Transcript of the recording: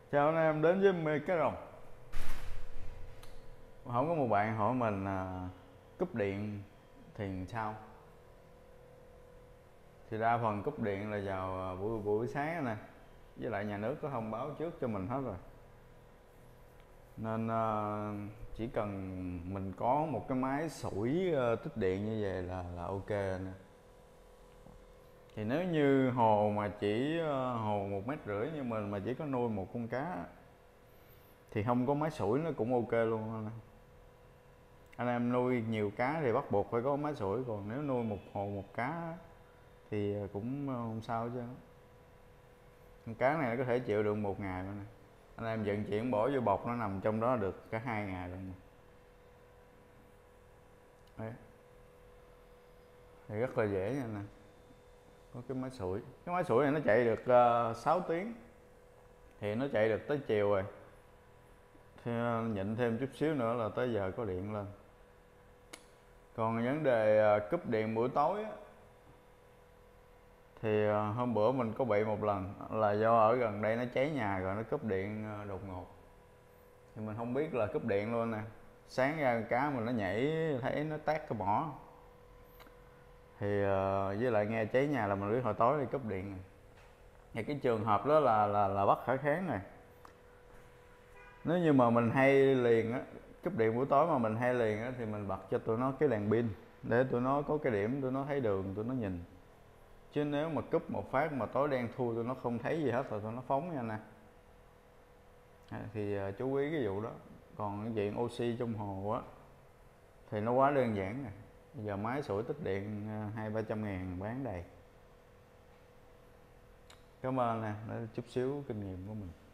Chào anh em đến với mê cá rồng. Không có một bạn hỏi mình cúp điện thì sao? Thì đa phần cúp điện là vào buổi sáng nè, với lại nhà nước có thông báo trước cho mình hết rồi. Nên chỉ cần mình có một cái máy sủi tích điện như vậy là ok nè. Thì nếu như hồ mà chỉ hồ 1,5 mét như mình mà chỉ có nuôi một con cá thì không có máy sủi nó cũng ok luôn. Anh em nuôi nhiều cá thì bắt buộc phải có máy sủi, còn nếu nuôi một hồ một cá thì cũng không sao chứ. Con cá này nó có thể chịu được 1 ngày nữa nè. Anh em vận chuyển bỏ vô bọc nó nằm trong đó được cả 2 ngày rồi. Đấy. Thì rất là dễ nha nè, có cái máy sủi. Cái máy sủi này nó chạy được 6 tiếng thì nó chạy được tới chiều rồi, thì nhịn thêm chút xíu nữa là tới giờ có điện lên. Còn vấn đề cúp điện buổi tối á, thì hôm bữa mình có bị một lần là do ở gần đây nó cháy nhà rồi nó cúp điện đột ngột, thì mình không biết là cúp điện luôn nè. Sáng ra cá mình nó nhảy thấy nó tát cái mỏ, thì với lại nghe cháy nhà là mình biết hồi tối đi cúp điện này. Thì cái trường hợp đó là bất khả kháng này. Nếu như mà mình hay liền á, cúp điện buổi tối mà mình hay liền á, thì mình bật cho tụi nó cái đèn pin để tụi nó có cái điểm tụi nó thấy đường tụi nó nhìn. Chứ nếu mà cúp một phát mà tối đen thui tụi nó không thấy gì hết rồi tụi nó phóng nha nè. Thì chú ý cái vụ đó. Còn cái chuyện oxy trong hồ á thì nó quá đơn giản nè. Bây giờ máy sủi tích điện 200-300 ngàn bán đầy. Cảm ơn nè, đó chút xíu kinh nghiệm của mình.